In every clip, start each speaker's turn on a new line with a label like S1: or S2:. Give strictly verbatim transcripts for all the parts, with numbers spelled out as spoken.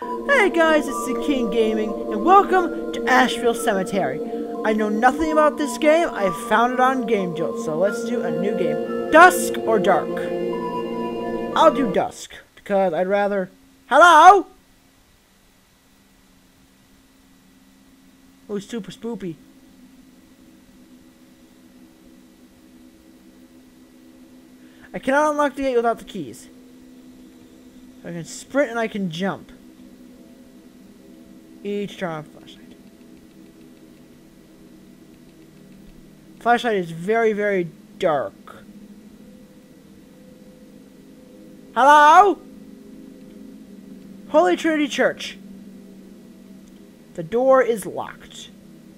S1: Hey guys, it's the King Gaming, and welcome to Asheville Cemetery. I know nothing about this game. I found it on Game Jolt, so let's do a new game. Dusk or Dark? I'll do Dusk, because I'd rather... Hello? Oh, super spoopy. I cannot unlock the gate without the keys. I can sprint and I can jump. Each turn on flashlight. Flashlight is very, very dark. Hello? Holy Trinity Church. The door is locked.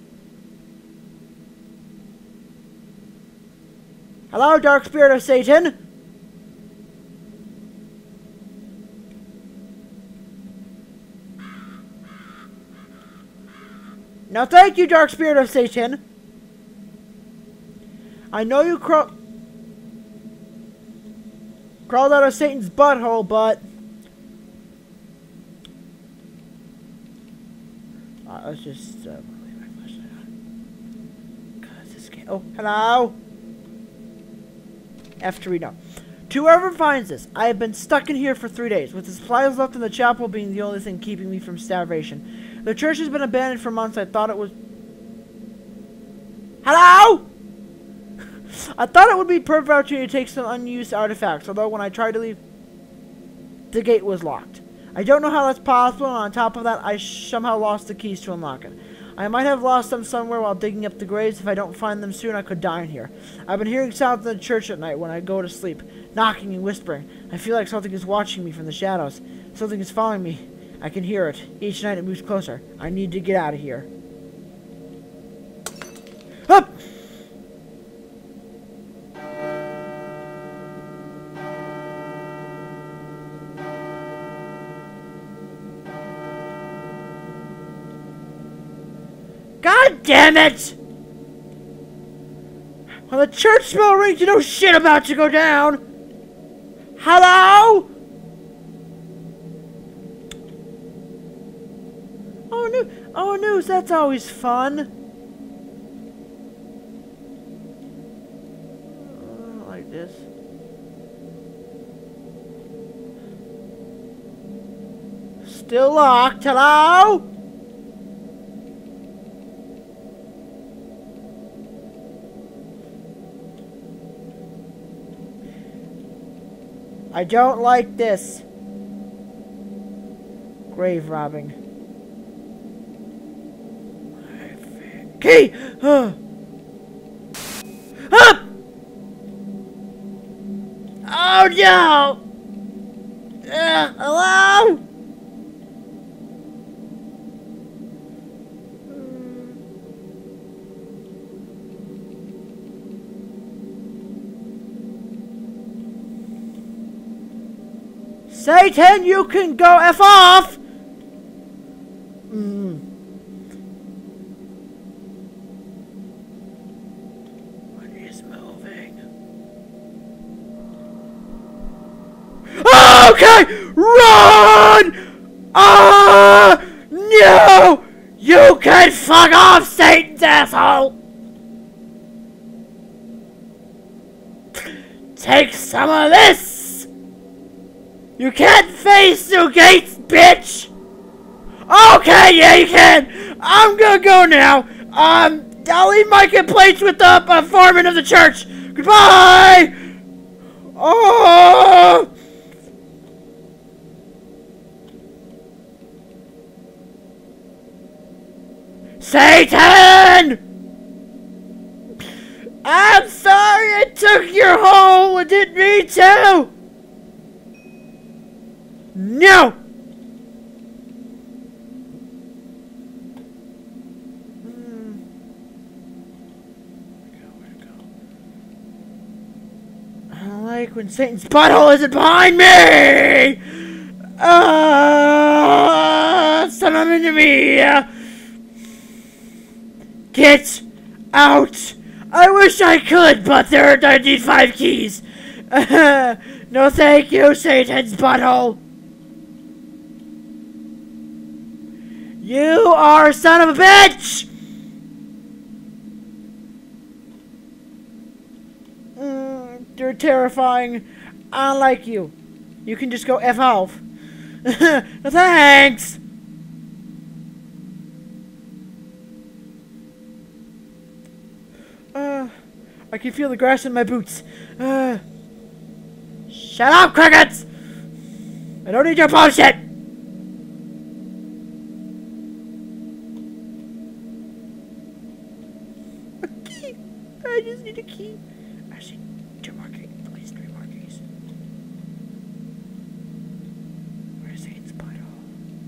S1: Hello, dark spirit of Satan. Now thank you, dark spirit of Satan. I know you craw crawled out of Satan's butthole, but... Uh, let's just... Uh, leave my flashlight on. God, this game... Oh, hello? F to read now. To whoever finds this, I have been stuck in here for three days, with the supplies left in the chapel being the only thing keeping me from starvation. The church has been abandoned for months. I thought it was... Hello? I thought it would be perfect opportunity to take some unused artifacts, although when I tried to leave, the gate was locked. I don't know how that's possible, and on top of that, I somehow lost the keys to unlock it. I might have lost them somewhere while digging up the graves. If I don't find them soon, I could die in here. I've been hearing sounds in the church at night when I go to sleep, knocking and whispering. I feel like something is watching me from the shadows. Something is following me. I can hear it. Each night it moves closer. I need to get out of here. Up! God damn it! When the church bell rings, you know shit about to go down. Hello? Oh, new oh, news, that's always fun. Uh, like this. Still locked. Hello? I don't like this. Grave robbing. Key! Up! Oh no! Uh, hello? Satan, you can go F off! Mm. What is moving? Okay! Run! Ah! No! You can fuck off, Satan's asshole! Take some of this! You can't face the gates, bitch! Okay, yeah, you can! I'm gonna go now! Um, I'll leave my complaints with the uh, foreman of the church! Goodbye! Oh! Satan! I'm sorry I took your home! I didn't mean to! No! Mm. Where'd it go? I don't like when Satan's butthole isn't behind me! Ah! Uh, son of into me! Get out! I wish I could, but there are ninety-five keys! No thank you, Satan's butthole! You are a son of a bitch! Mm, you're terrifying. I don't like you. You can just go F off. No thanks! Uh, I can feel the grass in my boots. Uh, shut up, crickets! I don't need your bullshit! A key! I just need a key. I see two more keys, at least three more keys. Where's Satan's butthole?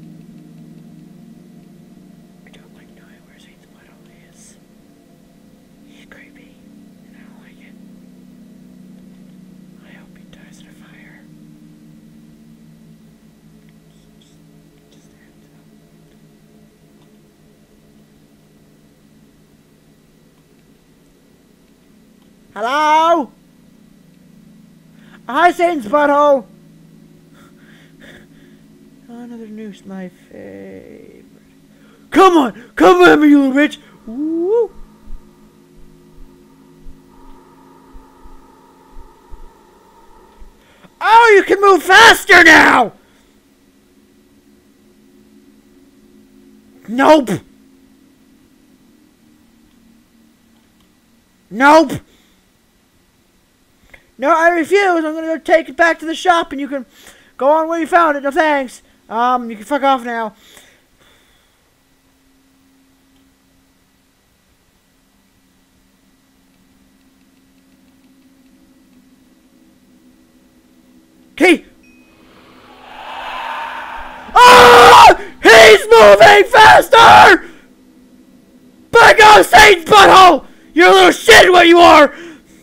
S1: I don't like knowing where Satan's butthole is. He's creepy, and I don't like it. I hope he dies in a fire. Just, just ends up. Hello? Hi, Satan's butthole. Another noose, my favorite. Come on, come at me, you little bitch. Woo. Oh, you can move faster now. Nope. Nope. No, I refuse. I'm gonna go take it back to the shop, and you can go on where you found it. No thanks. Um, you can fuck off now. Key. Oh! He's moving faster! Back off, Satan's butthole! You're a little shit, what you are!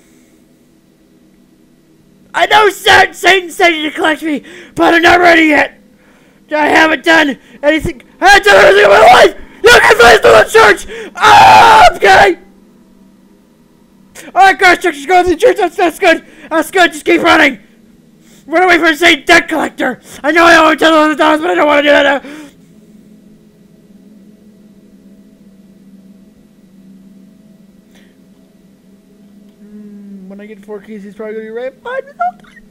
S1: I know Satan said to collect me, but I'm not ready yet. I haven't done anything. I haven't done anything in my life. You can face to the church. Ah, okay. All right, guys, just go to the church. That's that's good. That's good. Just keep running. Run away from Satan debt collector. I know I owe him ten thousand dollars, but I don't want to do that now. When I get four keys, he's probably gonna be right behind me.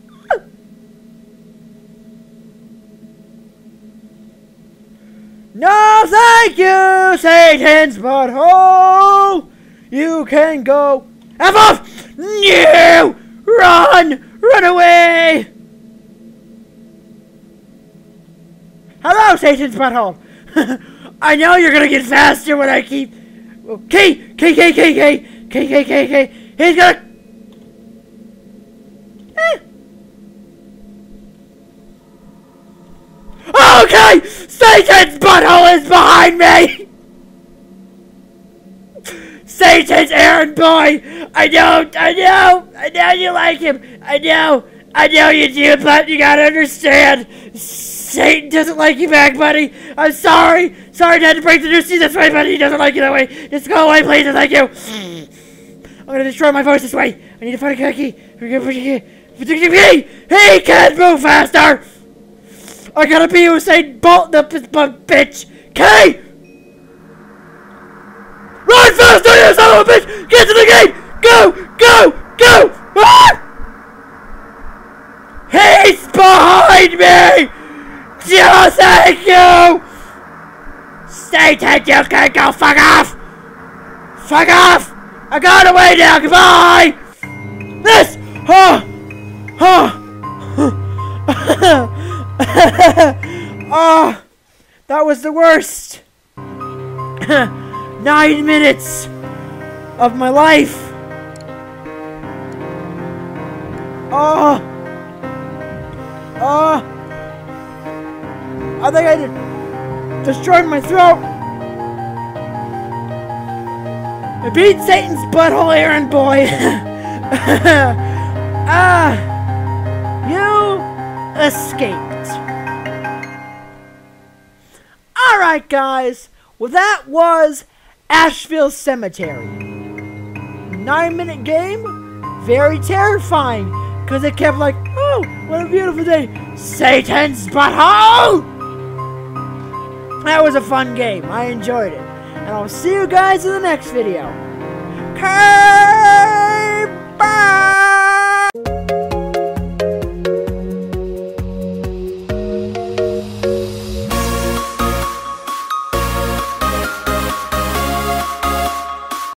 S1: No, thank you, Satan's butthole. You can go. F off! No! Run! Run away! Hello, Satan's butthole. I know you're gonna get faster when I keep. Key, key, key, key, key, key, key, key, key. He's gonna. Okay! Satan's butthole is behind me! Satan's errand boy! I know, I know, I know you like him. I know, I know you do, but you gotta understand. Satan doesn't like you back, buddy. I'm sorry. Sorry to have to break the news to you this way, buddy. He doesn't like you that way. Just go away, please, and thank you. I'm gonna destroy my voice this way. I need to find a key. He can't move faster! I gotta be Usain Bolt, the bitch! Key! Run faster, you son of a bitch! Get to the gate! Go! Go! Go! Ah! He's behind me! Oh, thank you! Satan, you can go fuck off! Fuck off! I got away now, goodbye! This! Huh! Huh! Oh, that was the worst nine minutes of my life. Oh, oh, I think I did destroyed my throat. I beat Satan's butthole errand boy. Ah, you escaped. Alright guys, well that was Asheville Cemetery. Nine minute game, very terrifying, because it kept like, oh, what a beautiful day, Satan's butthole! That was a fun game. I enjoyed it. And I'll see you guys in the next video. Okay, bye!